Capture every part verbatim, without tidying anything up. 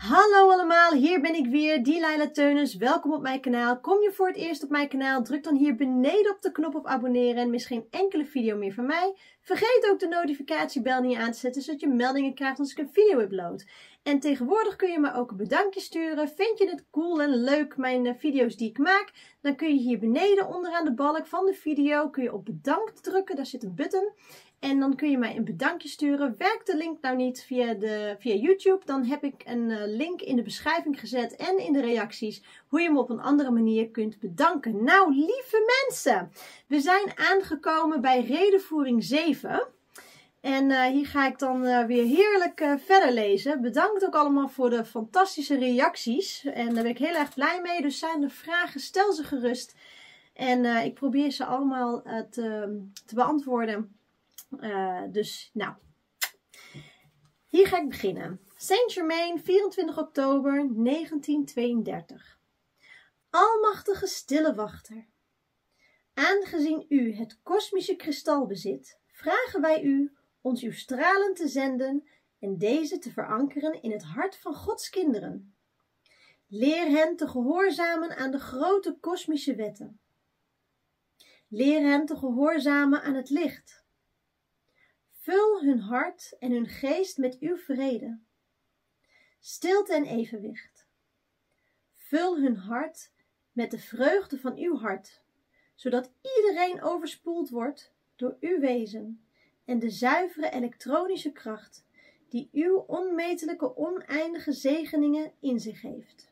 Hallo allemaal, hier ben ik weer, Delilah Teunis. Welkom op mijn kanaal. Kom je voor het eerst op mijn kanaal, druk dan hier beneden op de knop op abonneren en mis geen enkele video meer van mij. Vergeet ook de notificatiebel niet aan te zetten, zodat je meldingen krijgt als ik een video upload. En tegenwoordig kun je me ook een bedankje sturen. Vind je het cool en leuk, mijn video's die ik maak? Dan kun je hier beneden onderaan de balk van de video kun je op bedankt drukken, daar zit een button. En dan kun je mij een bedankje sturen. Werkt de link nou niet via, de, via YouTube, dan heb ik een uh, link in de beschrijving gezet en in de reacties hoe je me op een andere manier kunt bedanken. Nou, lieve mensen, we zijn aangekomen bij redenvoering zeven. En uh, hier ga ik dan uh, weer heerlijk uh, verder lezen. Bedankt ook allemaal voor de fantastische reacties. En daar ben ik heel erg blij mee. Dus zijn er vragen, stel ze gerust. En uh, ik probeer ze allemaal uh, te, te beantwoorden. Uh, dus, nou, hier ga ik beginnen. Saint-Germain, vierentwintig oktober negentien tweeëndertig. Almachtige stille wachter, aangezien u het kosmische kristal bezit, vragen wij u ons uw stralen te zenden en deze te verankeren in het hart van Gods kinderen. Leer hen te gehoorzamen aan de grote kosmische wetten. Leer hen te gehoorzamen aan het licht. Vul hun hart en hun geest met uw vrede, stilte en evenwicht. Vul hun hart met de vreugde van uw hart, zodat iedereen overspoeld wordt door uw wezen en de zuivere elektronische kracht die uw onmetelijke oneindige zegeningen in zich heeft.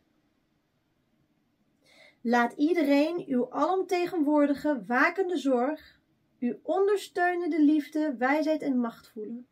Laat iedereen uw alomtegenwoordige wakende zorg, uw ondersteunende liefde, wijsheid en macht voelen.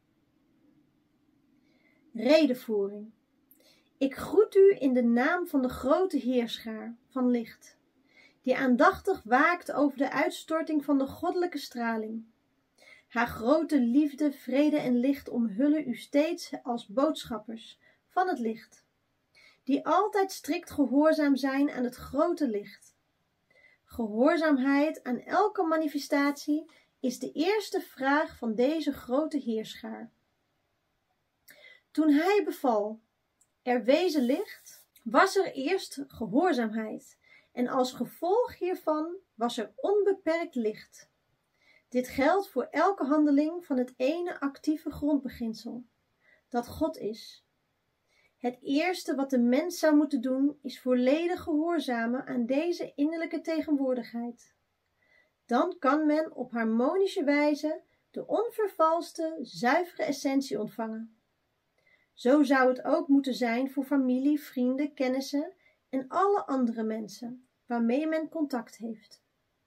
Redenvoering. Ik groet u in de naam van de grote Heerschaar van licht, die aandachtig waakt over de uitstorting van de goddelijke straling. Haar grote liefde, vrede en licht omhullen u steeds als boodschappers van het licht, die altijd strikt gehoorzaam zijn aan het grote licht. Gehoorzaamheid aan elke manifestatie is de eerste vraag van deze grote Heerschaar. Toen hij beval, er wezen licht, was er eerst gehoorzaamheid en als gevolg hiervan was er onbeperkt licht. Dit geldt voor elke handeling van het ene actieve grondbeginsel, dat God is. Het eerste wat de mens zou moeten doen, is volledig gehoorzamen aan deze innerlijke tegenwoordigheid. Dan kan men op harmonische wijze de onvervalste, zuivere essentie ontvangen. Zo zou het ook moeten zijn voor familie, vrienden, kennissen en alle andere mensen waarmee men contact heeft.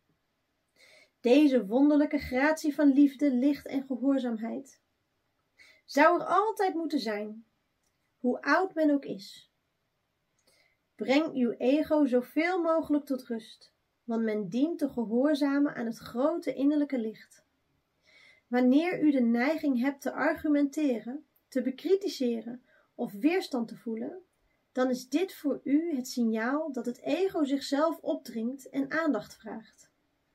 Deze wonderlijke gratie van liefde, licht en gehoorzaamheid zou er altijd moeten zijn, hoe oud men ook is. Breng uw ego zoveel mogelijk tot rust, want men dient te gehoorzamen aan het grote innerlijke licht. Wanneer u de neiging hebt te argumenteren, te bekritiseren of weerstand te voelen, dan is dit voor u het signaal dat het ego zichzelf opdringt en aandacht vraagt.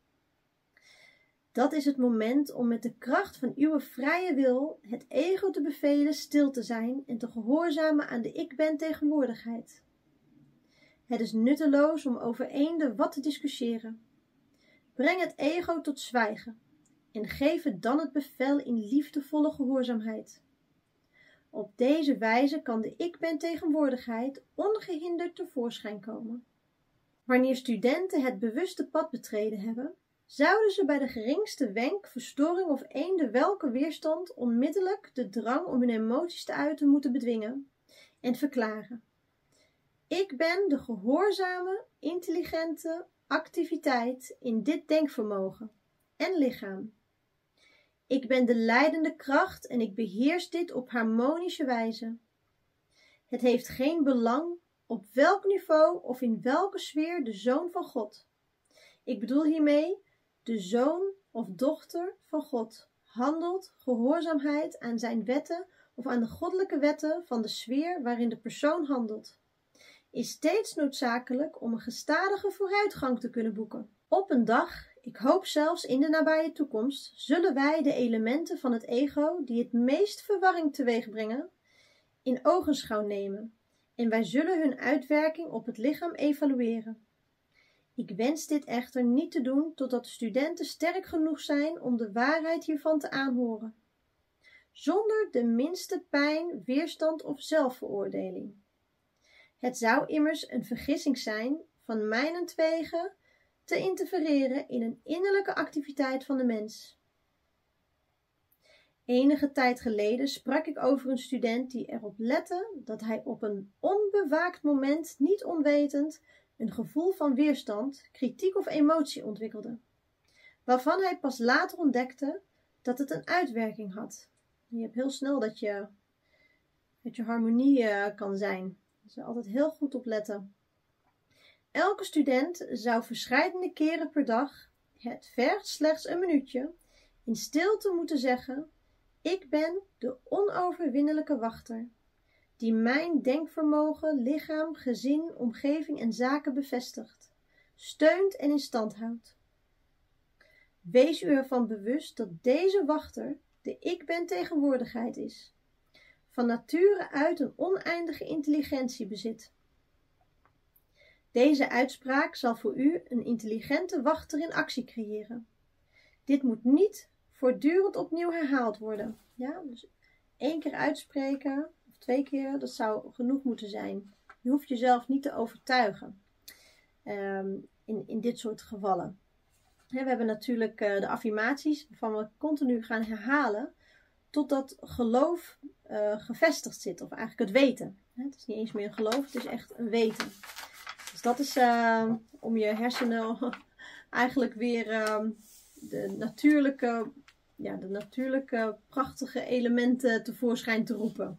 Dat is het moment om met de kracht van uw vrije wil het ego te bevelen stil te zijn en te gehoorzamen aan de ik ben tegenwoordigheid. Het is nutteloos om over eender wat te discussiëren. Breng het ego tot zwijgen en geef het dan het bevel in liefdevolle gehoorzaamheid. Op deze wijze kan de ik ben tegenwoordigheid ongehinderd tevoorschijn komen. Wanneer studenten het bewuste pad betreden hebben, zouden ze bij de geringste wenk, verstoring of eender welke weerstand onmiddellijk de drang om hun emoties te uiten moeten bedwingen en verklaren: ik ben de gehoorzame, intelligente activiteit in dit denkvermogen en lichaam. Ik ben de leidende kracht en ik beheers dit op harmonische wijze. Het heeft geen belang op welk niveau of in welke sfeer de Zoon van God, ik bedoel hiermee de zoon of dochter van God, handelt gehoorzaamheid aan zijn wetten of aan de goddelijke wetten van de sfeer waarin de persoon handelt, is steeds noodzakelijk om een gestadige vooruitgang te kunnen boeken. Op een dag, ik hoop zelfs in de nabije toekomst, zullen wij de elementen van het ego die het meest verwarring teweeg brengen, in ogenschouw nemen en wij zullen hun uitwerking op het lichaam evalueren. Ik wens dit echter niet te doen totdat de studenten sterk genoeg zijn om de waarheid hiervan te aanhoren, zonder de minste pijn, weerstand of zelfveroordeling. Het zou immers een vergissing zijn van mijnentwege te interfereren in een innerlijke activiteit van de mens. Enige tijd geleden sprak ik over een student die erop lette dat hij op een onbewaakt moment niet onwetend een gevoel van weerstand, kritiek of emotie ontwikkelde, waarvan hij pas later ontdekte dat het een uitwerking had. Je hebt heel snel dat je, dat je harmonie uh, kan zijn. Dus er altijd heel goed op letten. Elke student zou verscheidene keren per dag, het vergt slechts een minuutje, in stilte moeten zeggen: ik ben de onoverwinnelijke wachter, die mijn denkvermogen, lichaam, gezin, omgeving en zaken bevestigt, steunt en in stand houdt. Wees u ervan bewust dat deze wachter de ik ben tegenwoordigheid is, van nature uit een oneindige intelligentie bezit. Deze uitspraak zal voor u een intelligente wachter in actie creëren. Dit moet niet voortdurend opnieuw herhaald worden. Ja, dus één keer uitspreken of twee keer, dat zou genoeg moeten zijn. Je hoeft jezelf niet te overtuigen um, in, in dit soort gevallen. We hebben natuurlijk uh, de affirmaties waarvan we continu gaan herhalen totdat geloof uh, gevestigd zit, of eigenlijk het weten. Het is niet eens meer een geloof, het is echt een weten. Dus dat is uh, om je hersenen eigenlijk weer uh, de natuurlijke, ja, de natuurlijke prachtige elementen tevoorschijn te roepen.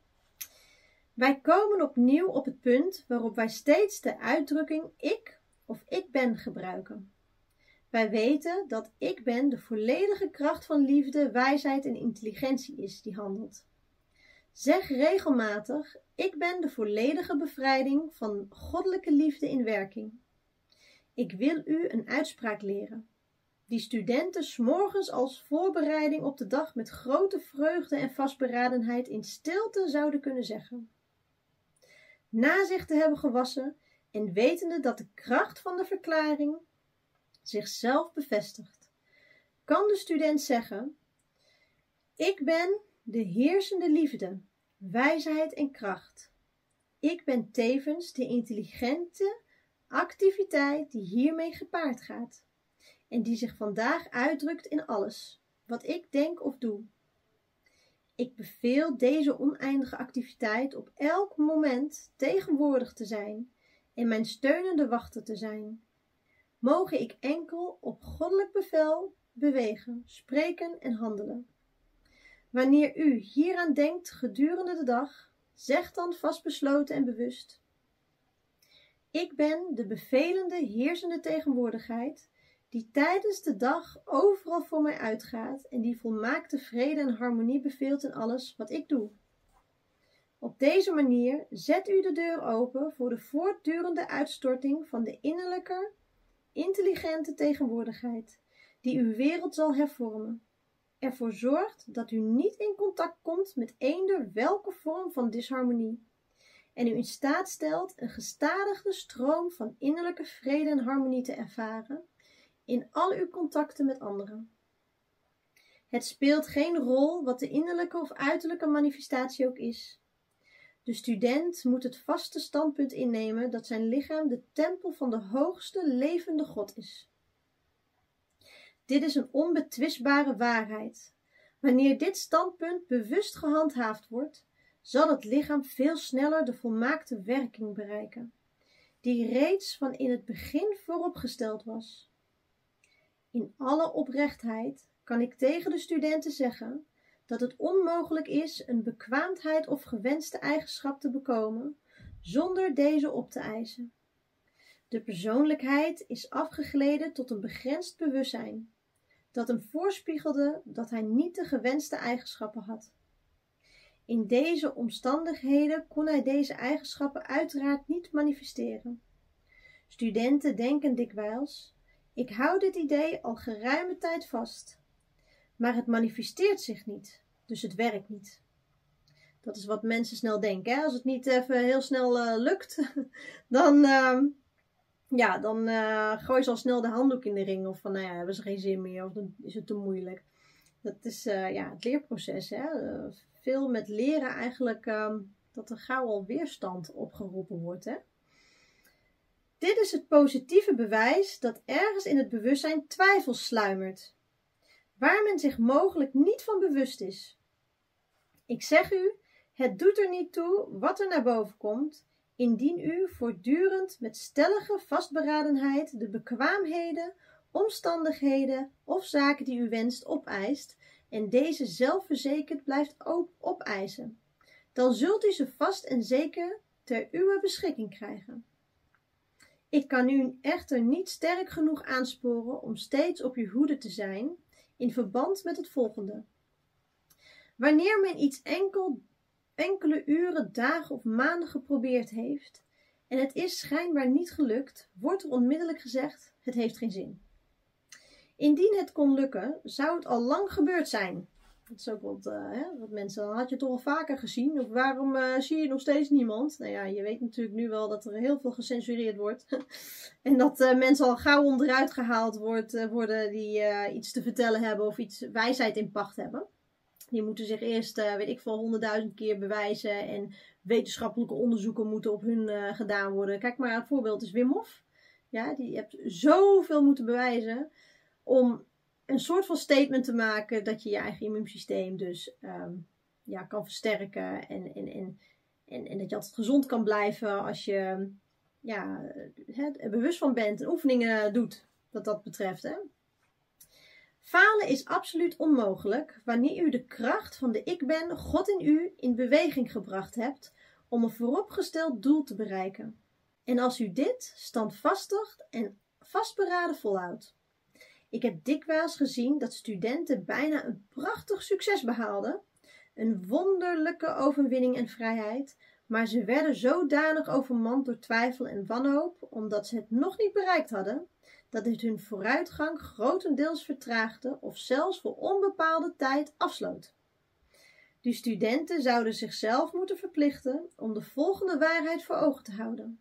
Wij komen opnieuw op het punt waarop wij steeds de uitdrukking ik of ik ben gebruiken. Wij weten dat ik ben de volledige kracht van liefde, wijsheid en intelligentie is die handelt. Zeg regelmatig: ik ben de volledige bevrijding van goddelijke liefde in werking. Ik wil u een uitspraak leren, die studenten 's morgens als voorbereiding op de dag met grote vreugde en vastberadenheid in stilte zouden kunnen zeggen. Na zich te hebben gewassen en wetende dat de kracht van de verklaring zichzelf bevestigt, kan de student zeggen: ik ben de heersende liefde, wijsheid en kracht. Ik ben tevens de intelligente activiteit die hiermee gepaard gaat en die zich vandaag uitdrukt in alles wat ik denk of doe. Ik beveel deze oneindige activiteit op elk moment tegenwoordig te zijn en mijn steunende wachter te zijn. Moge ik enkel op goddelijk bevel bewegen, spreken en handelen. Wanneer u hieraan denkt gedurende de dag, zeg dan vastbesloten en bewust: ik ben de bevelende, heersende tegenwoordigheid die tijdens de dag overal voor mij uitgaat en die volmaakte vrede en harmonie beveelt in alles wat ik doe. Op deze manier zet u de deur open voor de voortdurende uitstorting van de innerlijke, intelligente tegenwoordigheid die uw wereld zal hervormen. Ervoor zorgt dat u niet in contact komt met eender welke vorm van disharmonie en u in staat stelt een gestadige stroom van innerlijke vrede en harmonie te ervaren in al uw contacten met anderen. Het speelt geen rol wat de innerlijke of uiterlijke manifestatie ook is. De student moet het vaste standpunt innemen dat zijn lichaam de tempel van de hoogste levende God is. Dit is een onbetwistbare waarheid. Wanneer dit standpunt bewust gehandhaafd wordt, zal het lichaam veel sneller de volmaakte werking bereiken, die reeds van in het begin vooropgesteld was. In alle oprechtheid kan ik tegen de studenten zeggen dat het onmogelijk is een bekwaamheid of gewenste eigenschap te bekomen zonder deze op te eisen. De persoonlijkheid is afgegleden tot een begrensd bewustzijn, dat hem voorspiegelde dat hij niet de gewenste eigenschappen had. In deze omstandigheden kon hij deze eigenschappen uiteraard niet manifesteren. Studenten denken dikwijls: ik hou dit idee al geruime tijd vast, maar het manifesteert zich niet, dus het werkt niet. Dat is wat mensen snel denken. Hè? Als het niet even heel snel uh, lukt, dan, uh, ja, dan uh, gooi je al snel de handdoek in de ring. Of van, nou ja, hebben ze geen zin meer. Of dan is het te moeilijk. Dat is uh, ja, het leerproces. Hè? Uh, veel met leren eigenlijk uh, dat er gauw al weerstand opgeroepen wordt. Hè? Dit is het positieve bewijs dat ergens in het bewustzijn twijfel sluimert. Waar men zich mogelijk niet van bewust is. Ik zeg u, het doet er niet toe wat er naar boven komt, indien u voortdurend met stellige vastberadenheid de bekwaamheden, omstandigheden of zaken die u wenst opeist en deze zelfverzekerd blijft opeisen. Dan zult u ze vast en zeker ter uwe beschikking krijgen. Ik kan u echter niet sterk genoeg aansporen om steeds op uw hoede te zijn in verband met het volgende. Wanneer men iets enkel, enkele uren, dagen of maanden geprobeerd heeft en het is schijnbaar niet gelukt, wordt er onmiddellijk gezegd, het heeft geen zin. Indien het kon lukken, zou het al lang gebeurd zijn. Dat is ook wat, uh, hè, wat mensen, dan had je het toch al vaker gezien. Of waarom uh, zie je nog steeds niemand? Nou ja, je weet natuurlijk nu wel dat er heel veel gecensureerd wordt. En dat uh, mensen al gauw onderuit gehaald wordt, uh, worden die uh, iets te vertellen hebben of iets wijsheid in pacht hebben. Die moeten zich eerst, uh, weet ik veel, honderdduizend keer bewijzen. En wetenschappelijke onderzoeken moeten op hun uh, gedaan worden. Kijk maar, het voorbeeld is Wim Hof. Ja, die hebt zoveel moeten bewijzen om een soort van statement te maken dat je je eigen immuunsysteem dus um, ja, kan versterken. En, en, en, en, en dat je altijd gezond kan blijven als je ja, er bewust van bent en oefeningen doet wat dat betreft. Hè. Falen is absoluut onmogelijk wanneer u de kracht van de ik ben, God in u, in beweging gebracht hebt om een vooropgesteld doel te bereiken. En als u dit standvastig en vastberaden volhoudt. Ik heb dikwijls gezien dat studenten bijna een prachtig succes behaalden, een wonderlijke overwinning en vrijheid, maar ze werden zodanig overmand door twijfel en wanhoop, omdat ze het nog niet bereikt hadden, dat het hun vooruitgang grotendeels vertraagde of zelfs voor onbepaalde tijd afsloot. Die studenten zouden zichzelf moeten verplichten om de volgende waarheid voor ogen te houden.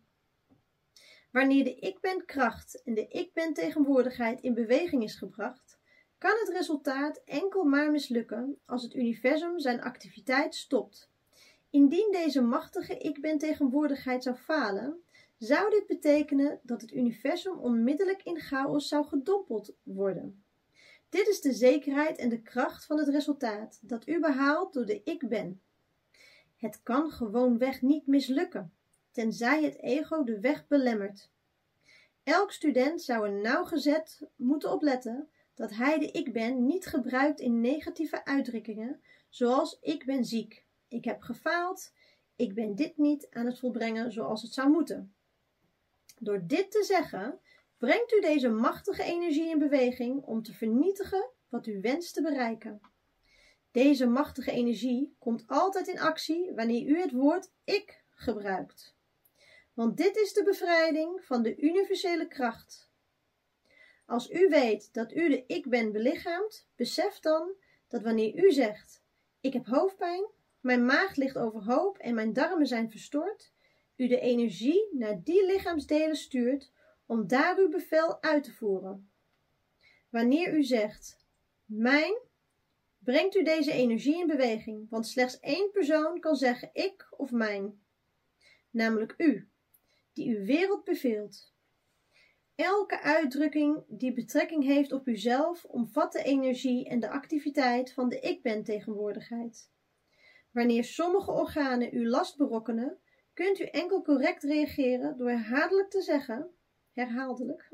Wanneer de ik ben kracht en de ik ben tegenwoordigheid in beweging is gebracht, kan het resultaat enkel maar mislukken als het universum zijn activiteit stopt. Indien deze machtige ik ben tegenwoordigheid zou falen, zou dit betekenen dat het universum onmiddellijk in chaos zou gedompeld worden. Dit is de zekerheid en de kracht van het resultaat dat u behaalt door de ik ben. Het kan gewoonweg niet mislukken, tenzij het ego de weg belemmert. Elk student zou er nauwgezet moeten opletten dat hij de ik ben niet gebruikt in negatieve uitdrukkingen, zoals ik ben ziek, ik heb gefaald, ik ben dit niet aan het volbrengen zoals het zou moeten. Door dit te zeggen, brengt u deze machtige energie in beweging om te vernietigen wat u wenst te bereiken. Deze machtige energie komt altijd in actie wanneer u het woord ik gebruikt. Want dit is de bevrijding van de universele kracht. Als u weet dat u de ik ben belichaamt, besef dan dat wanneer u zegt, ik heb hoofdpijn, mijn maag ligt overhoop en mijn darmen zijn verstoord, u de energie naar die lichaamsdelen stuurt om daar uw bevel uit te voeren. Wanneer u zegt, mijn, brengt u deze energie in beweging, want slechts één persoon kan zeggen ik of mijn, namelijk u, die uw wereld beveelt. Elke uitdrukking die betrekking heeft op uzelf omvat de energie en de activiteit van de ik ben tegenwoordigheid. Wanneer sommige organen u last berokkenen, kunt u enkel correct reageren door herhaaldelijk te zeggen, herhaaldelijk,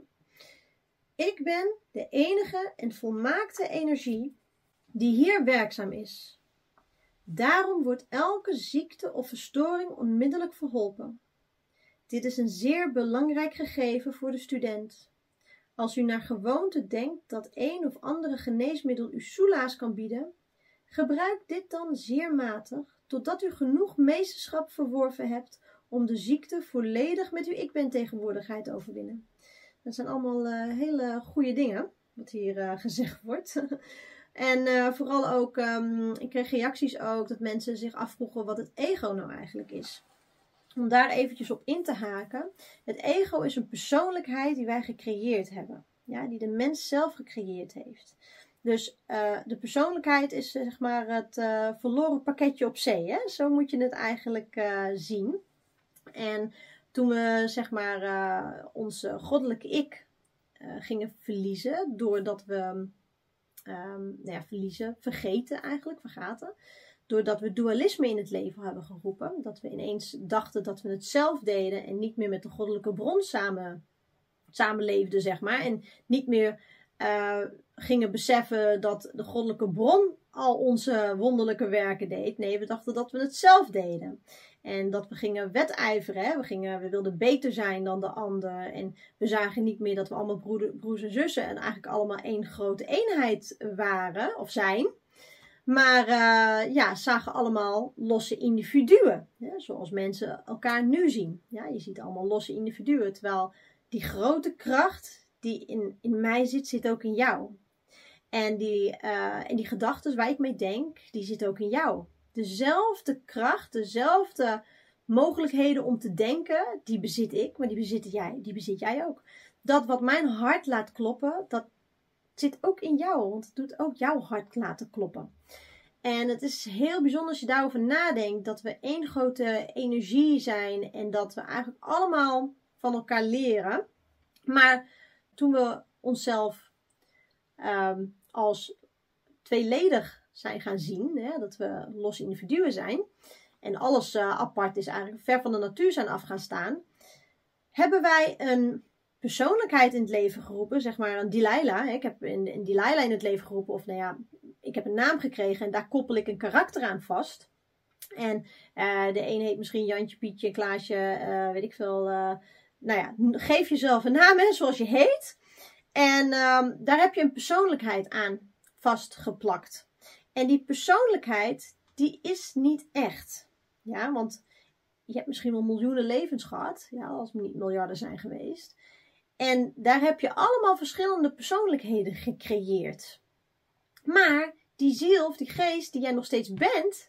ik ben de enige en volmaakte energie die hier werkzaam is. Daarom wordt elke ziekte of verstoring onmiddellijk verholpen. Dit is een zeer belangrijk gegeven voor de student. Als u naar gewoonte denkt dat een of andere geneesmiddel u soelaas kan bieden, gebruik dit dan zeer matig, totdat u genoeg meesterschap verworven hebt om de ziekte volledig met uw ik ben tegenwoordigheid te overwinnen. Dat zijn allemaal uh, hele goede dingen, wat hier uh, gezegd wordt. En uh, vooral ook, um, ik kreeg reacties ook dat mensen zich afvroegen wat het ego nou eigenlijk is. Om daar eventjes op in te haken. Het ego is een persoonlijkheid die wij gecreëerd hebben. Ja, die de mens zelf gecreëerd heeft. Dus uh, de persoonlijkheid is zeg maar het uh, verloren pakketje op zee. Hè? Zo moet je het eigenlijk uh, zien. En toen we zeg maar uh, onze goddelijke ik uh, gingen verliezen. Doordat we, um, nou ja, verliezen, vergeten eigenlijk, vergaten. Doordat we dualisme in het leven hebben geroepen. Dat we ineens dachten dat we het zelf deden. En niet meer met de goddelijke bron samen, samenleefden, zeg maar. En niet meer uh, gingen beseffen dat de goddelijke bron al onze wonderlijke werken deed. Nee, we dachten dat we het zelf deden. En dat we gingen wedijveren. Hè? We, gingen, we wilden beter zijn dan de ander. En we zagen niet meer dat we allemaal broeder, broers en zussen. En eigenlijk allemaal één grote eenheid waren. Of zijn. Maar uh, ja, zagen allemaal losse individuen. Ja, zoals mensen elkaar nu zien. Ja, je ziet allemaal losse individuen. Terwijl die grote kracht die in, in mij zit, zit ook in jou. En die, uh, en die gedachten waar ik mee denk, die zit ook in jou. Dezelfde kracht, dezelfde mogelijkheden om te denken, die bezit ik, maar die bezit jij, die bezit jij ook. Dat wat mijn hart laat kloppen, dat zit ook in jou, want het doet ook jouw hart laten kloppen. En het is heel bijzonder als je daarover nadenkt, dat we één grote energie zijn en dat we eigenlijk allemaal van elkaar leren. Maar toen we onszelf um, als tweeledig zijn gaan zien, hè, dat we losse individuen zijn en alles uh, apart is, eigenlijk ver van de natuur zijn af gaan staan, hebben wij een persoonlijkheid in het leven geroepen, zeg maar een Delilah. Hè. Ik heb een, een Delilah in het leven geroepen, of nou ja, ik heb een naam gekregen en daar koppel ik een karakter aan vast. En uh, de een heet misschien Jantje, Pietje, Klaasje, uh, weet ik veel. Uh, nou ja, geef jezelf een naam, hè, zoals je heet. En um, daar heb je een persoonlijkheid aan vastgeplakt. En die persoonlijkheid, die is niet echt. Ja, want je hebt misschien wel miljoenen levens gehad, ja, als het niet miljarden zijn geweest. En daar heb je allemaal verschillende persoonlijkheden gecreëerd. Maar die ziel of die geest die jij nog steeds bent,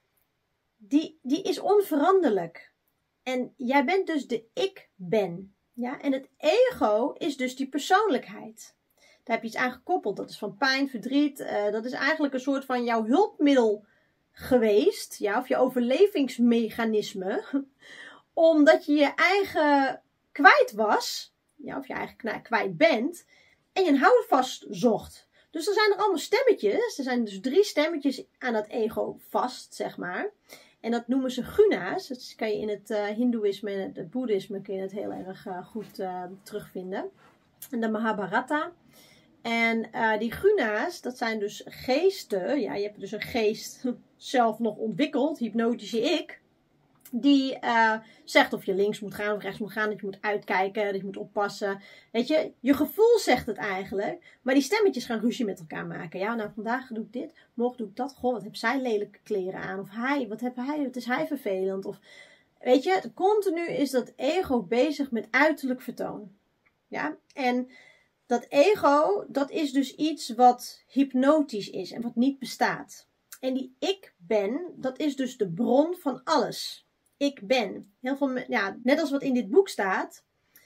die, die is onveranderlijk. En jij bent dus de ik ben. Ja? En het ego is dus die persoonlijkheid. Daar heb je iets aan gekoppeld. Dat is van pijn, verdriet. Uh, dat is eigenlijk een soort van jouw hulpmiddel geweest. Ja? Of je overlevingsmechanisme. Omdat je je eigen kwijt was. Ja, of je eigen kwijt bent. En je een houvast zocht. Dus er zijn er allemaal stemmetjes. Er zijn dus drie stemmetjes aan dat ego vast, zeg maar. En dat noemen ze guna's. Dat kan je in het uh, hindoeïsme en het, het boeddhisme kun je het heel erg uh, goed uh, terugvinden. En de Mahabharata. En uh, die guna's, dat zijn dus geesten. Ja, je hebt dus een geest zelf nog ontwikkeld. Hypnotische ik. Die uh, zegt of je links moet gaan of rechts moet gaan. Dat je moet uitkijken, dat je moet oppassen. Weet je, je gevoel zegt het eigenlijk. Maar die stemmetjes gaan ruzie met elkaar maken. Ja, nou vandaag doe ik dit, morgen doe ik dat. Goh, wat heb zij lelijke kleren aan? Of hij, wat heb hij, wat is hij vervelend? Of, weet je, continu is dat ego bezig met uiterlijk vertoon. Ja, en dat ego, dat is dus iets wat hypnotisch is en wat niet bestaat. En die ik ben, dat is dus de bron van alles. Ik ben. Heel veel, ja, net als wat in dit boek staat.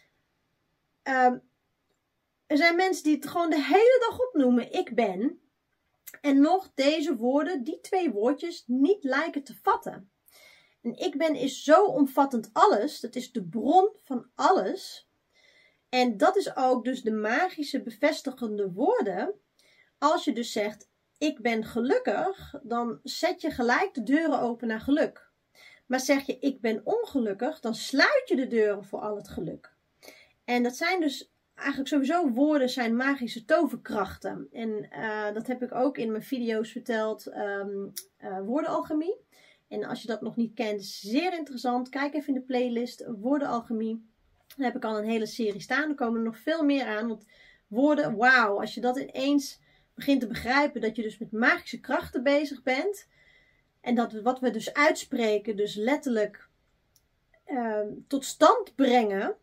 Um, er zijn mensen die het gewoon de hele dag opnoemen. Ik ben. En nog deze woorden, die twee woordjes, niet lijken te vatten. En ik ben is zo omvattend alles. Dat is de bron van alles. En dat is ook dus de magische bevestigende woorden. Als je dus zegt, ik ben gelukkig, dan zet je gelijk de deuren open naar geluk. Maar zeg je, ik ben ongelukkig, dan sluit je de deuren voor al het geluk. En dat zijn dus eigenlijk sowieso woorden, zijn magische toverkrachten. En uh, dat heb ik ook in mijn video's verteld, um, uh, woordenalchemie. En als je dat nog niet kent, is zeer interessant. Kijk even in de playlist, woordenalchemie. Daar heb ik al een hele serie staan. Er komen er nog veel meer aan. Want woorden, wauw, als je dat ineens begint te begrijpen, dat je dus met magische krachten bezig bent. En dat we, wat we dus uitspreken, dus letterlijk uh, tot stand brengen.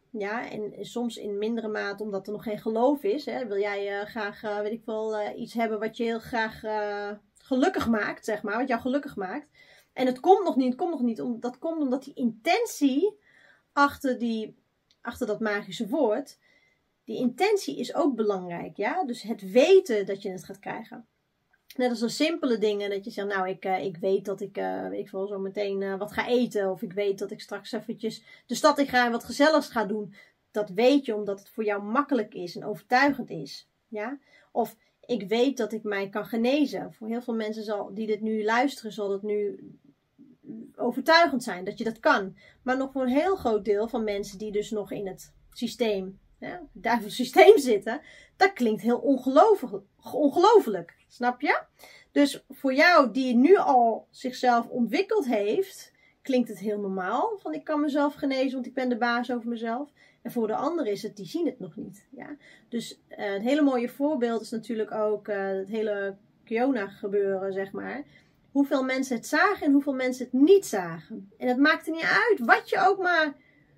Ja, en soms in mindere mate omdat er nog geen geloof is. Hè. Wil jij uh, graag, uh, weet ik wel, uh, iets hebben wat je heel graag uh, gelukkig maakt, zeg maar. Wat jou gelukkig maakt. En het komt nog niet, het komt nog niet. Om, dat komt omdat die intentie achter, die, achter dat magische woord, die intentie is ook belangrijk. Ja? Dus het weten dat je het gaat krijgen. Net als zo simpele dingen, dat je zegt, nou, ik, uh, ik weet dat ik, uh, weet ik veel, zo meteen uh, wat ga eten. Of ik weet dat ik straks eventjes de stad in ga en wat gezelligs ga doen. Dat weet je omdat het voor jou makkelijk is en overtuigend is. Ja? Of ik weet dat ik mij kan genezen. Voor heel veel mensen zal, die dit nu luisteren, zal het nu overtuigend zijn dat je dat kan. Maar nog voor een heel groot deel van mensen die dus nog in het systeem, ja, het duivelsysteem zitten, dat klinkt heel ongelooflijk, ongelooflijk. Snap je? Dus voor jou die nu al zichzelf ontwikkeld heeft, klinkt het heel normaal. Van ik kan mezelf genezen, want ik ben de baas over mezelf. En voor de anderen is het, die zien het nog niet. Ja? Dus uh, een hele mooie voorbeeld is natuurlijk ook uh, het hele Kiona gebeuren, zeg maar. Hoeveel mensen het zagen en hoeveel mensen het niet zagen. En het maakte niet uit wat je ook maar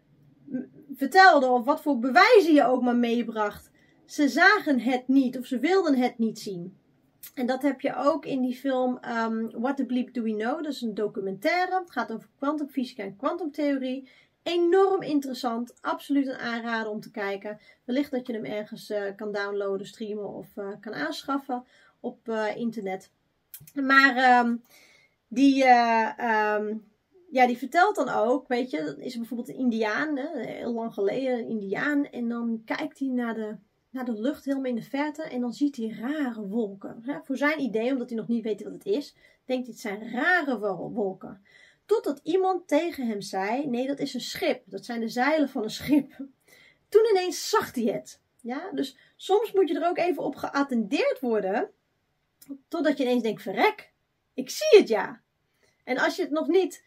vertelde of wat voor bewijzen je ook maar meebracht. Ze zagen het niet of ze wilden het niet zien. En dat heb je ook in die film um, What the Bleep Do We Know. Dat is een documentaire. Het gaat over kwantumfysica en kwantumtheorie. Enorm interessant. Absoluut een aanrader om te kijken. Wellicht dat je hem ergens uh, kan downloaden, streamen of uh, kan aanschaffen op uh, internet. Maar um, die, uh, um, ja, die vertelt dan ook, weet je, is er bijvoorbeeld een Indiaan, hè, heel lang geleden een Indiaan. En dan kijkt hij naar de, naar de lucht helemaal in de verte en dan ziet hij rare wolken. Hè. Voor zijn idee, omdat hij nog niet weet wat het is, denkt hij het zijn rare wolken. Totdat iemand tegen hem zei, nee, dat is een schip. Dat zijn de zeilen van een schip. Toen ineens zag hij het. Ja, dus soms moet je er ook even op geattendeerd worden, totdat je ineens denkt, verrek, ik zie het ja. En als je het nog niet,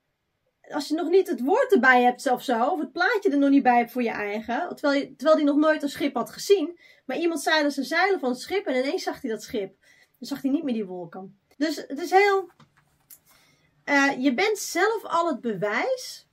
als je nog niet het woord erbij hebt of zo, of het plaatje er nog niet bij hebt voor je eigen, terwijl, je, terwijl die nog nooit een schip had gezien, maar iemand zei dat ze zeilen van het schip en ineens zag hij dat schip. Dan zag hij niet meer die wolken. Dus het is heel, uh, je bent zelf al het bewijs,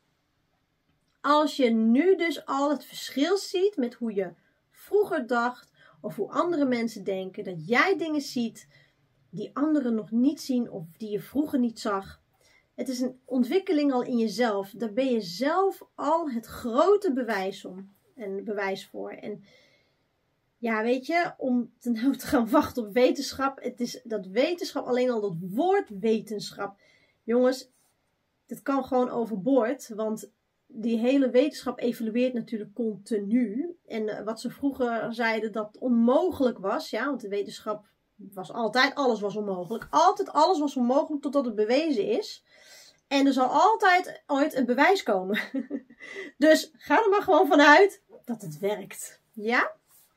als je nu dus al het verschil ziet met hoe je vroeger dacht, of hoe andere mensen denken, dat jij dingen ziet die anderen nog niet zien of die je vroeger niet zag. Het is een ontwikkeling al in jezelf. Daar ben je zelf al het grote bewijs om. En bewijs voor. En ja, weet je, om te, nou te gaan wachten op wetenschap. Het is dat wetenschap, alleen al dat woord wetenschap. Jongens, dit kan gewoon overboord. Want die hele wetenschap evolueert natuurlijk continu. En wat ze vroeger zeiden dat onmogelijk was. Ja, want de wetenschap was altijd, alles was onmogelijk. Altijd alles was onmogelijk totdat het bewezen is. En er zal altijd ooit een bewijs komen. Dus ga er maar gewoon vanuit dat het werkt. Ja?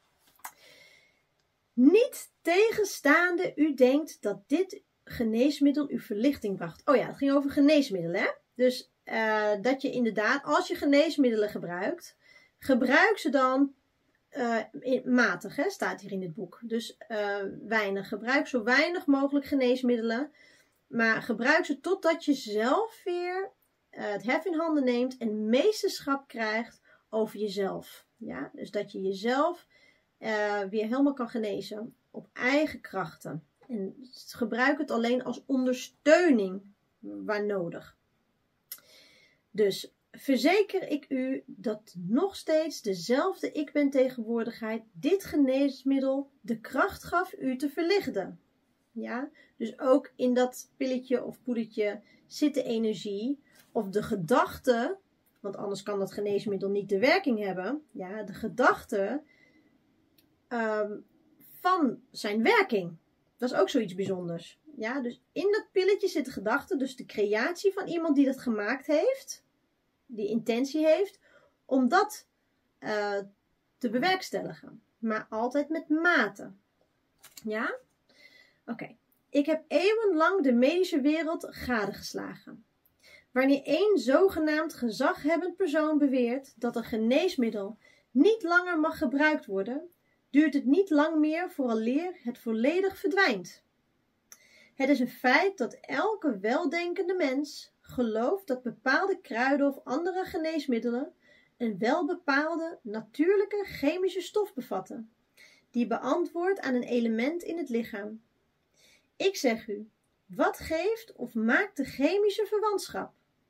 Niet tegenstaande u denkt dat dit geneesmiddel u verlichting bracht. Oh ja, het ging over geneesmiddelen, hè? Dus uh, dat je inderdaad, als je geneesmiddelen gebruikt, gebruik ze dan uh, in, matig, hè, staat hier in het boek. Dus uh, weinig. Gebruik zo weinig mogelijk geneesmiddelen. Maar gebruik ze totdat je zelf weer uh, het hef in handen neemt en meesterschap krijgt over jezelf. Ja? Dus dat je jezelf uh, weer helemaal kan genezen op eigen krachten. En gebruik het alleen als ondersteuning waar nodig. Dus verzeker ik u dat nog steeds dezelfde ik ben tegenwoordigheid dit geneesmiddel de kracht gaf u te verlichten. Ja, dus ook in dat pilletje of poedertje zit de energie of de gedachte, want anders kan dat geneesmiddel niet de werking hebben. Ja, de gedachte um, van zijn werking. Dat is ook zoiets bijzonders. Ja, dus in dat pilletje zit de gedachte, dus de creatie van iemand die dat gemaakt heeft, die intentie heeft, om dat uh, te bewerkstelligen. Maar altijd met mate. Ja? Oké. Okay. Ik heb eeuwenlang de medische wereld gadegeslagen. Wanneer één zogenaamd gezaghebbend persoon beweert dat een geneesmiddel niet langer mag gebruikt worden, duurt het niet lang meer vooraleer het volledig verdwijnt. Het is een feit dat elke weldenkende mens gelooft dat bepaalde kruiden of andere geneesmiddelen een welbepaalde natuurlijke chemische stof bevatten, die beantwoordt aan een element in het lichaam. Ik zeg u, wat geeft of maakt de chemische verwantschap?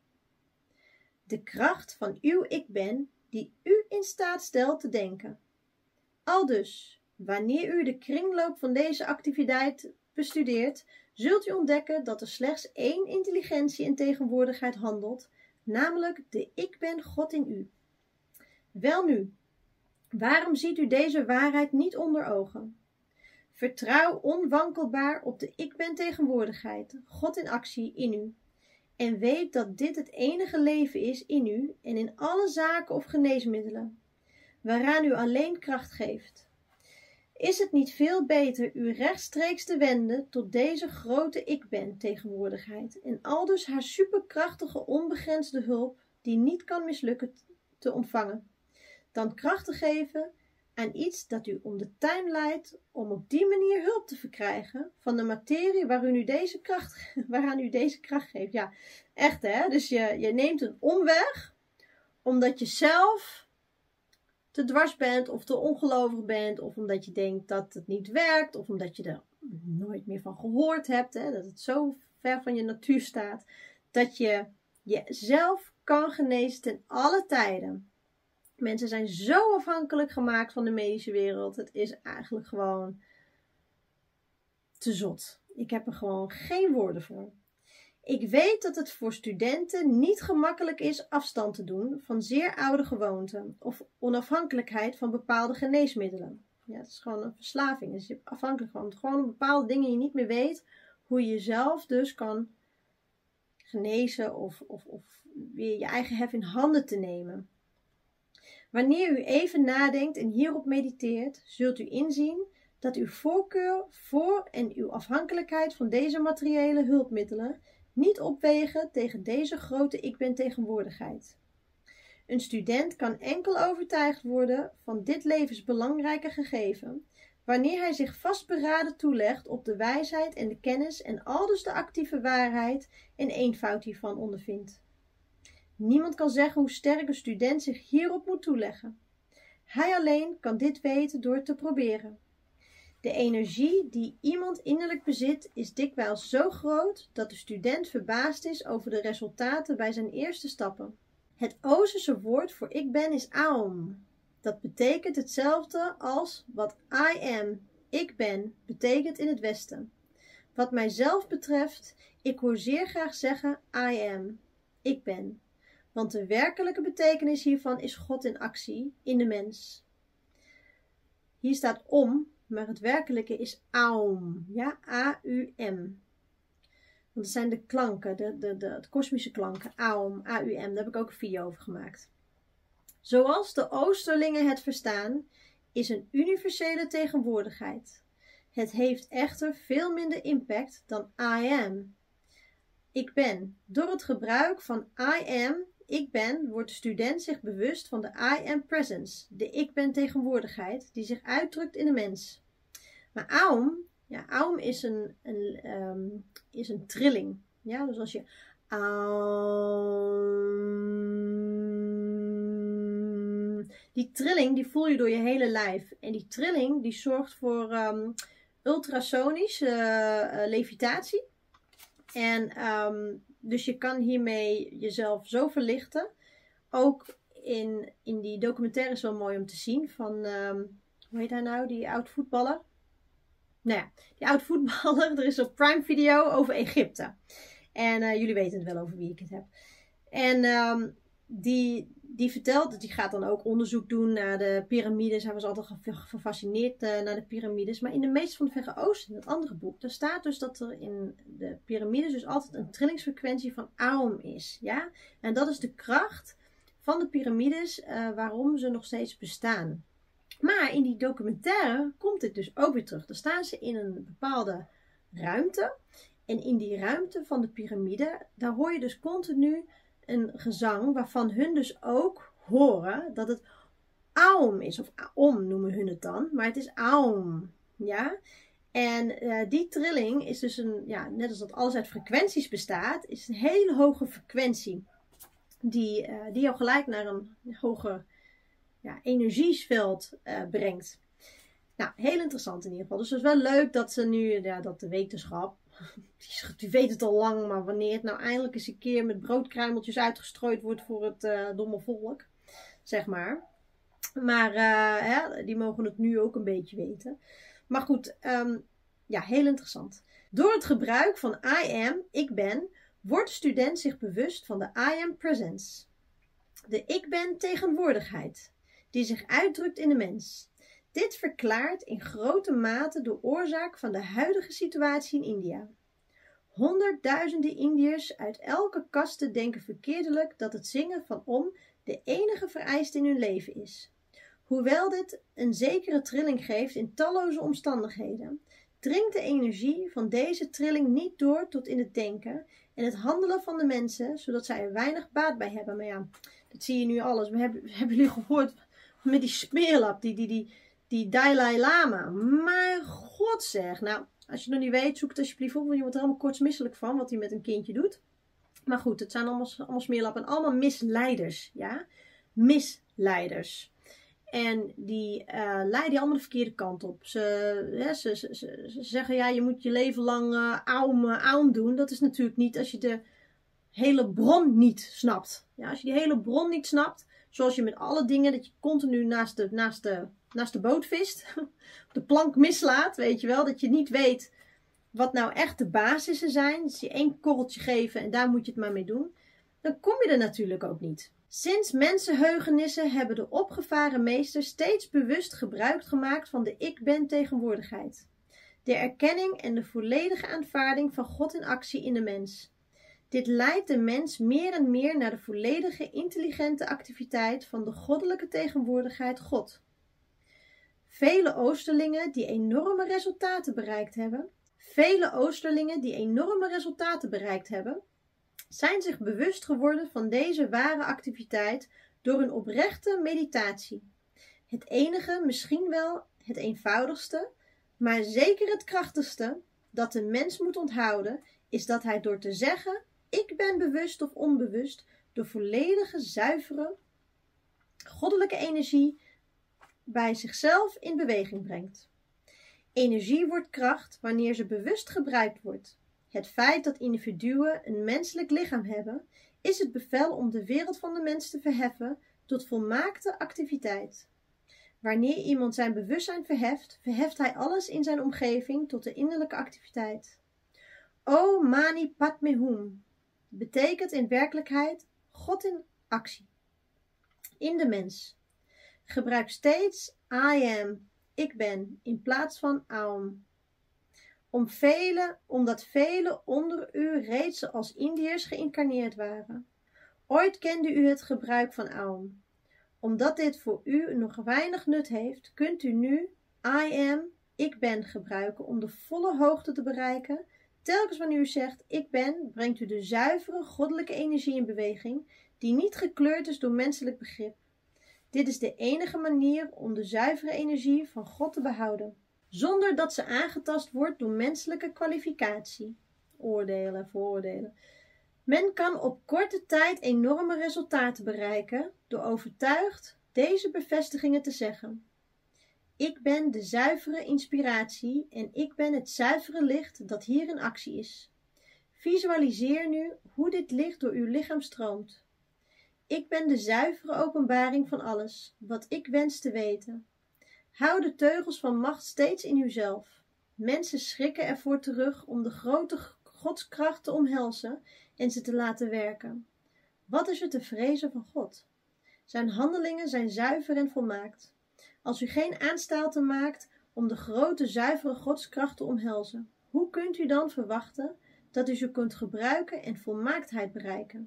De kracht van uw ik ben, die u in staat stelt te denken. Aldus, wanneer u de kringloop van deze activiteit bestudeert, zult u ontdekken dat er slechts één intelligentie en tegenwoordigheid handelt, namelijk de ik ben God in u. Welnu, waarom ziet u deze waarheid niet onder ogen? Vertrouw onwankelbaar op de ik ben tegenwoordigheid, God in actie in u. En weet dat dit het enige leven is in u en in alle zaken of geneesmiddelen, waaraan u alleen kracht geeft. Is het niet veel beter u rechtstreeks te wenden tot deze grote ik ben tegenwoordigheid en aldus haar superkrachtige onbegrensde hulp, die niet kan mislukken, te ontvangen, dan kracht te geven aan iets dat u om de tuin leidt om op die manier hulp te verkrijgen van de materie waar u nu deze kracht, waaraan u deze kracht geeft. Ja, echt hè. Dus je, je neemt een omweg omdat je zelf te dwars bent of te ongelovig bent of omdat je denkt dat het niet werkt of omdat je er nooit meer van gehoord hebt, hè, dat het zo ver van je natuur staat, dat je jezelf kan genezen ten alle tijden. Mensen zijn zo afhankelijk gemaakt van de medische wereld. Het is eigenlijk gewoon te zot. Ik heb er gewoon geen woorden voor. Ik weet dat het voor studenten niet gemakkelijk is afstand te doen van zeer oude gewoonten of onafhankelijkheid van bepaalde geneesmiddelen. Ja, het is gewoon een verslaving. Dus je bent afhankelijk van gewoon bepaalde dingen je niet meer weet hoe je jezelf dus kan genezen of, of, of weer je eigen hef in handen te nemen. Wanneer u even nadenkt en hierop mediteert, zult u inzien dat uw voorkeur voor en uw afhankelijkheid van deze materiële hulpmiddelen niet opwegen tegen deze grote ik ben tegenwoordigheid. Een student kan enkel overtuigd worden van dit levensbelangrijke gegeven, wanneer hij zich vastberaden toelegt op de wijsheid en de kennis en aldus de actieve waarheid en eenvoud hiervan ondervindt. Niemand kan zeggen hoe sterk een student zich hierop moet toeleggen. Hij alleen kan dit weten door het te proberen. De energie die iemand innerlijk bezit is dikwijls zo groot dat de student verbaasd is over de resultaten bij zijn eerste stappen. Het Oosterse woord voor ik ben is Aum. Dat betekent hetzelfde als wat I am, ik ben, betekent in het Westen. Wat mijzelf betreft, ik hoor zeer graag zeggen I am, ik ben. Want de werkelijke betekenis hiervan is God in actie, in de mens. Hier staat om, maar het werkelijke is Aum. Ja, A U M. Want dat zijn de klanken, de, de, de, de kosmische klanken. Aum, A U M. Daar heb ik ook een video over gemaakt. Zoals de Oosterlingen het verstaan, is een universele tegenwoordigheid. Het heeft echter veel minder impact dan I am. Ik ben. Door het gebruik van I am, ik ben, wordt de student zich bewust van de I am presence, de ik ben tegenwoordigheid, die zich uitdrukt in de mens. Maar Aum, ja, Aum is een, een, um, is een trilling. Ja, dus als je Aum, die trilling die voel je door je hele lijf. En die trilling die zorgt voor um, ultrasonische uh, levitatie. En um, dus je kan hiermee jezelf zo verlichten. Ook in, in die documentaire is wel mooi om te zien van, um, hoe heet hij nou, die oud voetballer? Nou ja, die oud voetballer, er is een Prime Video over Egypte. En uh, jullie weten het wel over wie ik het heb. En um, die, die vertelt, die gaat dan ook onderzoek doen naar de piramides. Hij was altijd gefascineerd uh, naar de piramides. Maar in de Meester van het Verre Oosten, in het andere boek, daar staat dus dat er in de piramides dus altijd een trillingsfrequentie van Aum is. Ja? En dat is de kracht van de piramides uh, waarom ze nog steeds bestaan. Maar in die documentaire komt dit dus ook weer terug. Dan staan ze in een bepaalde ruimte. En in die ruimte van de piramide, daar hoor je dus continu een gezang waarvan hun dus ook horen dat het Aum is. Of Aum noemen hun het dan. Maar het is Aum. Ja? En uh, die trilling is dus een, ja, net als dat alles uit frequenties bestaat, is een hele hoge frequentie. die, uh, die jou gelijk naar een hoger ja, energieveld uh, brengt. Nou, heel interessant in ieder geval. Dus het is wel leuk dat ze nu, ja, dat de wetenschap, die weet het al lang, maar wanneer het nou eindelijk eens een keer met broodkruimeltjes uitgestrooid wordt voor het uh, domme volk, zeg maar. Maar uh, hè, die mogen het nu ook een beetje weten. Maar goed, um, ja, heel interessant. Door het gebruik van I am, ik ben, wordt de student zich bewust van de I am presence. De ik ben tegenwoordigheid, die zich uitdrukt in de mens. Dit verklaart in grote mate de oorzaak van de huidige situatie in India. Honderdduizenden Indiërs uit elke kaste denken verkeerdelijk dat het zingen van om de enige vereiste in hun leven is. Hoewel dit een zekere trilling geeft in talloze omstandigheden, dringt de energie van deze trilling niet door tot in het denken en het handelen van de mensen, zodat zij er weinig baat bij hebben. Maar ja, dat zie je nu alles. We hebben, hebben jullie gehoord met die smeerlap, die, die, die, die Dalai Lama. Maar god zeg, nou, als je het nog niet weet, zoek het alsjeblieft op, want je wordt er allemaal koortsmisselijk van wat hij met een kindje doet. Maar goed, het zijn allemaal, allemaal smeerlappen en allemaal misleiders, ja. Misleiders. En die uh, leiden je allemaal de verkeerde kant op. Ze, ja, ze, ze, ze, ze zeggen, ja, je moet je leven lang uh, aum, uh, aum doen. Dat is natuurlijk niet als je de hele bron niet snapt. Ja, als je die hele bron niet snapt, zoals je met alle dingen, dat je continu naast de, naast de, naast de boot vist, de plank mislaat, weet je wel, dat je niet weet wat nou echt de basissen zijn. Dus je één korreltje geven en daar moet je het maar mee doen. Dan kom je er natuurlijk ook niet. Sinds mensenheugenissen hebben de opgevaren meesters steeds bewust gebruik gemaakt van de ik ben tegenwoordigheid. De erkenning en de volledige aanvaarding van God in actie in de mens. Dit leidt de mens meer en meer naar de volledige intelligente activiteit van de goddelijke tegenwoordigheid God. Vele Oosterlingen die enorme resultaten bereikt hebben, vele Oosterlingen die enorme resultaten bereikt hebben, zijn zich bewust geworden van deze ware activiteit door een oprechte meditatie. Het enige, misschien wel het eenvoudigste, maar zeker het krachtigste dat de mens moet onthouden, is dat hij door te zeggen, ik ben bewust of onbewust, de volledige, zuivere, goddelijke energie bij zichzelf in beweging brengt. Energie wordt kracht wanneer ze bewust gebruikt wordt. Het feit dat individuen een menselijk lichaam hebben, is het bevel om de wereld van de mens te verheffen tot volmaakte activiteit. Wanneer iemand zijn bewustzijn verheft, verheft hij alles in zijn omgeving tot de innerlijke activiteit. O Mani Padme Hum betekent in werkelijkheid God in actie. In de mens. Gebruik steeds I am, ik ben, in plaats van Aum. Om vele, omdat velen onder u reeds als Indiërs geïncarneerd waren. Ooit kende u het gebruik van Aum. Omdat dit voor u nog weinig nut heeft, kunt u nu I am, ik ben gebruiken om de volle hoogte te bereiken. Telkens wanneer u zegt ik ben, brengt u de zuivere goddelijke energie in beweging, die niet gekleurd is door menselijk begrip. Dit is de enige manier om de zuivere energie van God te behouden, zonder dat ze aangetast wordt door menselijke kwalificatie, oordelen, vooroordelen. Men kan op korte tijd enorme resultaten bereiken door overtuigd deze bevestigingen te zeggen. Ik ben de zuivere inspiratie en ik ben het zuivere licht dat hier in actie is. Visualiseer nu hoe dit licht door uw lichaam stroomt. Ik ben de zuivere openbaring van alles, wat ik wens te weten. Hou de teugels van macht steeds in uzelf. Mensen schrikken ervoor terug om de grote godskracht te omhelzen en ze te laten werken. Wat is er te vrezen van God? Zijn handelingen zijn zuiver en volmaakt. Als u geen aanstalten maakt om de grote zuivere godskracht te omhelzen, hoe kunt u dan verwachten dat u ze kunt gebruiken en volmaaktheid bereiken?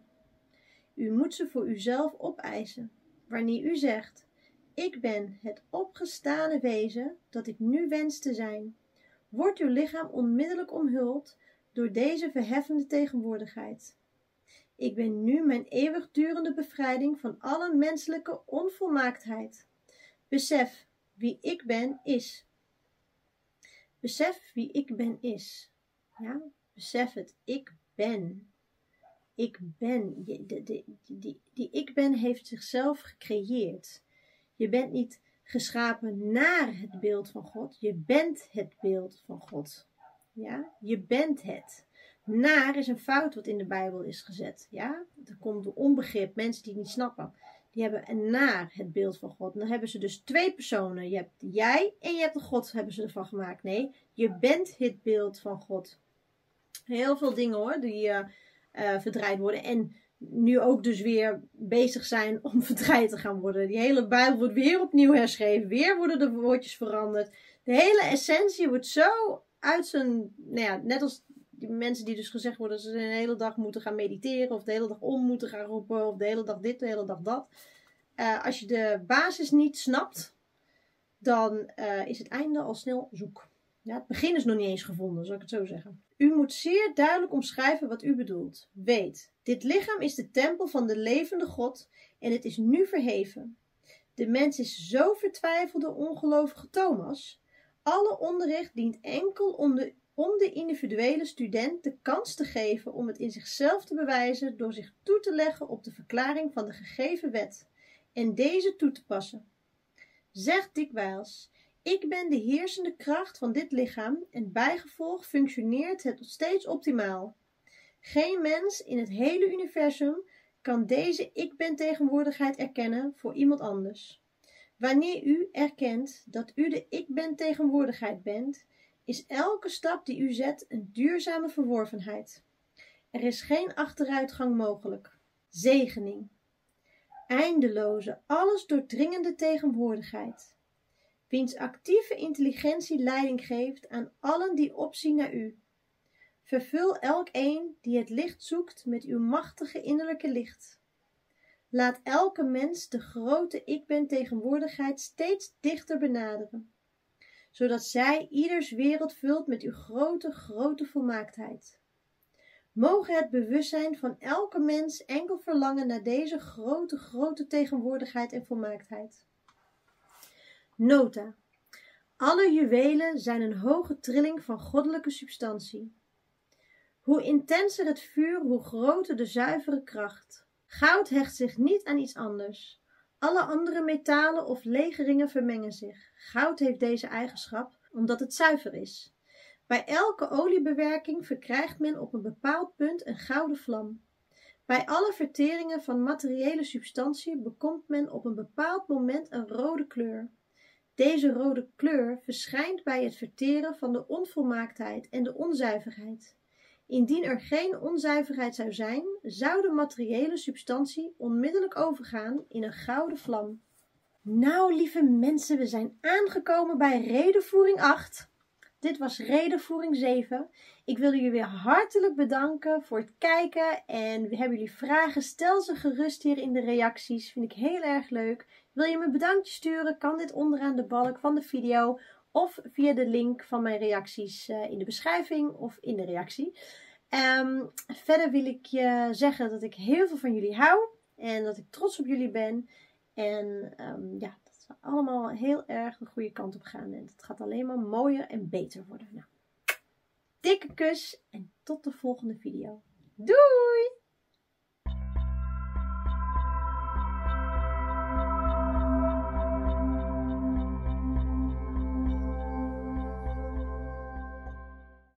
U moet ze voor uzelf opeisen. Wanneer u zegt, ik ben het opgestane wezen dat ik nu wens te zijn, wordt uw lichaam onmiddellijk omhuld door deze verheffende tegenwoordigheid. Ik ben nu mijn eeuwigdurende bevrijding van alle menselijke onvolmaaktheid. Besef wie ik ben is. Besef wie ik ben is. Ja, besef het, ik ben. ik ben. Je, de, de, die, die ik ben heeft zichzelf gecreëerd. Je bent niet geschapen naar het beeld van God. Je bent het beeld van God. Ja, je bent het. Naar is een fout wat in de Bijbel is gezet. Ja, er komt door onbegrip, mensen die het niet snappen. Die hebben een naar het beeld van God. En dan hebben ze dus twee personen. Je hebt jij en je hebt de God, hebben ze ervan gemaakt. Nee, je bent het beeld van God. Heel veel dingen hoor, die uh, uh, verdraaid worden. En nu ook dus weer bezig zijn om verdraaid te gaan worden. Die hele Bijbel wordt weer opnieuw herschreven. Weer worden de woordjes veranderd. De hele essentie wordt zo uit zijn... Nou ja, net als die mensen die dus gezegd worden dat ze de hele dag moeten gaan mediteren. Of de hele dag om moeten gaan roepen. Of de hele dag dit, de hele dag dat. Uh, als je de basis niet snapt, dan uh, is het einde al snel zoek. Ja, het begin is nog niet eens gevonden, zal ik het zo zeggen. U moet zeer duidelijk omschrijven wat u bedoelt. Weet, dit lichaam is de tempel van de levende God en het is nu verheven. De mens is zo vertwijfelde ongelovige Thomas. Alle onderricht dient enkel om de, om de individuele student de kans te geven om het in zichzelf te bewijzen door zich toe te leggen op de verklaring van de gegeven wet en deze toe te passen. Zeg dikwijls: ik ben de heersende kracht van dit lichaam en bijgevolg functioneert het steeds optimaal. Geen mens in het hele universum kan deze ik ben tegenwoordigheid erkennen voor iemand anders. Wanneer u erkent dat u de ik ben tegenwoordigheid bent, is elke stap die u zet een duurzame verworvenheid. Er is geen achteruitgang mogelijk. Zegening. Eindeloze, alles doordringende tegenwoordigheid. Wiens actieve intelligentie leiding geeft aan allen die opzien naar u. Vervul elk een die het licht zoekt met uw machtige innerlijke licht. Laat elke mens de grote ik ben tegenwoordigheid steeds dichter benaderen, zodat zij ieders wereld vult met uw grote, grote volmaaktheid. Mogen het bewustzijn van elke mens enkel verlangen naar deze grote, grote tegenwoordigheid en volmaaktheid. Nota. Alle juwelen zijn een hoge trilling van goddelijke substantie. Hoe intenser het vuur, hoe groter de zuivere kracht. Goud hecht zich niet aan iets anders. Alle andere metalen of legeringen vermengen zich. Goud heeft deze eigenschap omdat het zuiver is. Bij elke oliebewerking verkrijgt men op een bepaald punt een gouden vlam. Bij alle verteringen van materiële substantie bekomt men op een bepaald moment een rode kleur. Deze rode kleur verschijnt bij het verteren van de onvolmaaktheid en de onzuiverheid. Indien er geen onzuiverheid zou zijn, zou de materiële substantie onmiddellijk overgaan in een gouden vlam. Nou, lieve mensen, we zijn aangekomen bij redenvoering acht. Dit was redenvoering zeven. Ik wil jullie weer hartelijk bedanken voor het kijken. En hebben jullie vragen, stel ze gerust hier in de reacties. Vind ik heel erg leuk. Wil je me een bedankje sturen, kan dit onderaan de balk van de video. Of via de link van mijn reacties in de beschrijving of in de reactie. Um, verder wil ik je zeggen dat ik heel veel van jullie hou. En dat ik trots op jullie ben. En um, ja, dat we allemaal heel erg de goede kant op gaan. En het gaat alleen maar mooier en beter worden. Nou, dikke kus en tot de volgende video. Doei!